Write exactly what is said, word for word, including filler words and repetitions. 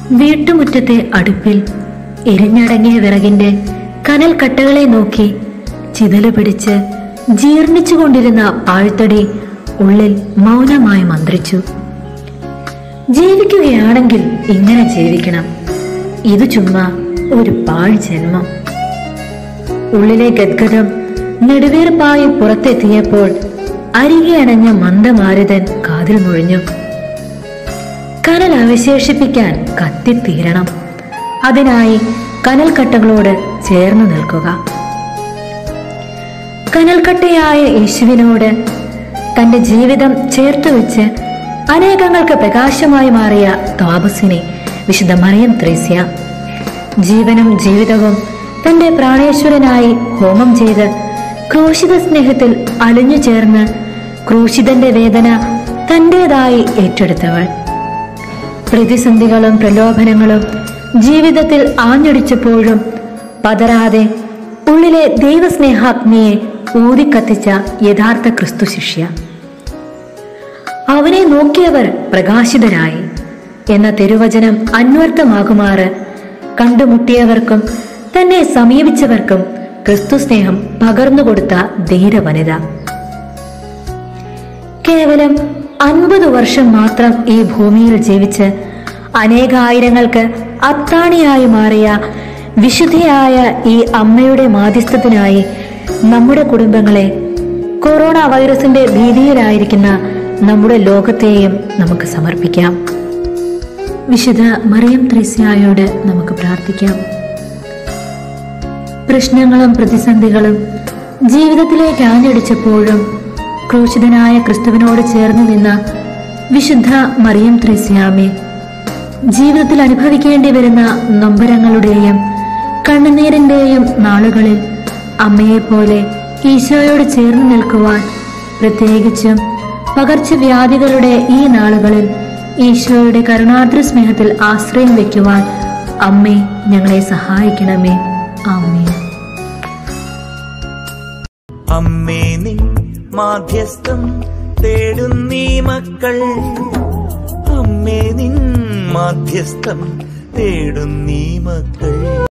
വീട്ടുമുറ്റത്തെ അടുപ്പിൽ എരിഞ്ഞടങ്ങിയ വിറകിന്റെ കനൽ കട്ടകളെ നോക്കി ചിതല് പിടിച്ച് ജീർണിച്ചുകൊണ്ടിരുന്ന പാഴ്ത്തടി ഉള്ളിൽ മൗനമായി മന്ത്രിച്ചു. ജീവിക്കുകയാണെങ്കിൽ ഇങ്ങനെ ജീവിക്കണം, ഇത് ചുമ്മാ ഒരു പാഴ് ജന്മം. ഉള്ളിലെ ഗദ്ഗതം നെടുവീർപ്പായി പുറത്തെത്തിയപ്പോൾ അരികെ അണഞ്ഞ മന്ദമാരുതൻ കാതിൽ മുഴിഞ്ഞു. കനൽ അവശേഷിപ്പിക്കാൻ കത്തിത്തീരണം, അതിനായി കനൽക്കട്ടകളോട് ചേർന്നു നിൽക്കുക. കനൽക്കട്ടയായ യേശുവിനോട് തന്റെ ജീവിതം ചേർത്തു വെച്ച് അനേകങ്ങൾക്ക് പ്രകാശമായി മാറിയ താപസിനെ വിശുദ്ധ മറിയം ത്രേസ്യ ജീവനും ജീവിതവും തന്റെ പ്രാണേശ്വരനായി ഹോമം ചെയ്ത് ക്രൂശിത സ്നേഹത്തിൽ അലിഞ്ഞു ചേർന്ന് ക്രൂശിതന്റെ വേദന തന്റേതായി ഏറ്റെടുത്തവൾ. പ്രതിസന്ധികളും പ്രലോഭനങ്ങളും ജീവിതത്തിൽ ആഞ്ഞടിച്ചപ്പോഴും പതറാതെ ഉള്ളിലെ ദൈവസ്നേഹാഗ്നിയെ ഊതിക്കത്തിച്ച യഥാർത്ഥ ക്രിസ്തു ശിഷ്യ. അവനെ നോക്കിയവർ പ്രകാശിതരായി എന്ന തിരുവചനം അന്വർത്ഥമാകുമാറ് കണ്ടുമുട്ടിയവർക്കും തന്നെ സമീപിച്ചവർക്കും ക്രിസ്തു സ്നേഹം പകർന്നുകൊടുത്ത ധീരവനിത. കേവലം അൻപത് വർഷം മാത്രം ഈ ഭൂമിയിൽ ജീവിച്ച് അനേകായിരങ്ങൾക്ക് അത്താണിയായി മാറിയ വിശുദ്ധയായ ഈ അമ്മയുടെ മാധ്യസ്ഥത്തിനായി നമ്മുടെ കുടുംബങ്ങളെ, കൊറോണ വൈറസിന്റെ ഭീതിയിലായിരിക്കുന്ന നമ്മുടെ ലോകത്തെയും നമുക്ക് സമർപ്പിക്കാം. വിശുദ്ധ മറിയം ത്രേസ്യയോട് നമുക്ക് പ്രാർത്ഥിക്കാം. പ്രശ്നങ്ങളും പ്രതിസന്ധികളും ജീവിതത്തിലേക്ക് ആഞ്ഞടിച്ചപ്പോഴും ക്രൂശിതനായ ക്രിസ്തുവിനോട് ചേർന്ന് നിന്ന വിശുദ്ധ മറിയം ത്രേസ്യാമേ, ജീവിതത്തിൽ അനുഭവിക്കേണ്ടി വരുന്ന നൊമ്പരങ്ങളുടെയും കണ്ണുനീരിന്റെയും നാളുകളിൽ അമ്മയെപ്പോലെ ഈശോയോട് ചേർന്ന് നിൽക്കുവാൻ, പ്രത്യേകിച്ചും പകർച്ചവ്യാധികളുടെ ഈ നാളുകളിൽ ഈശോയുടെ കരുണാദ്ര സ്നേഹത്തിൽ ആശ്രയം വയ്ക്കുവാൻ അമ്മേ ഞങ്ങളെ സഹായിക്കണമേ. ആമേൻ. അമ്മേ നിൻ മാധ്യസ്ഥം തേടുന്നീ മക്കൾ, അമ്മേ നിൻ മാധ്യസ്ഥം തേടുന്നീ മക്കൾ.